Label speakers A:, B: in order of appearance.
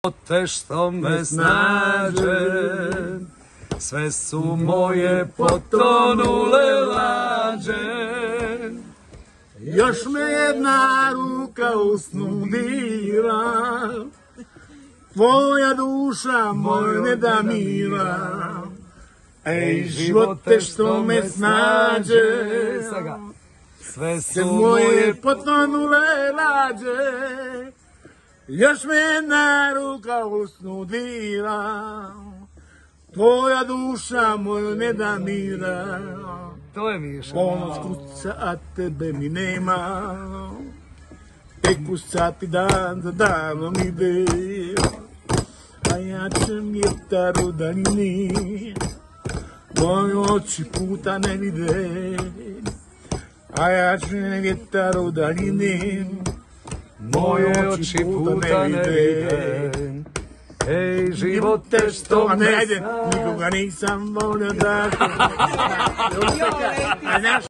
A: Te što me snađe, sve su moje potonule lađe.
B: Još me jedna ruka u snu dira, tvoja duša moj ne da mira. Ej, živote što me snađe, sve su moje potonule lađe. Još me jedna ruka u snu dira, tvoja duša moj ne da mira.
A: To je Miša.
B: Ponos kuca, a tebe mi nema, tek usati dan za danom ide. A ja čem vjetar u daljini, moji oči puta ne vide. A ja čem vjetar u daljini,
A: moje oči puta ne vide. Ej, živote što me
B: nikoga nisam volio da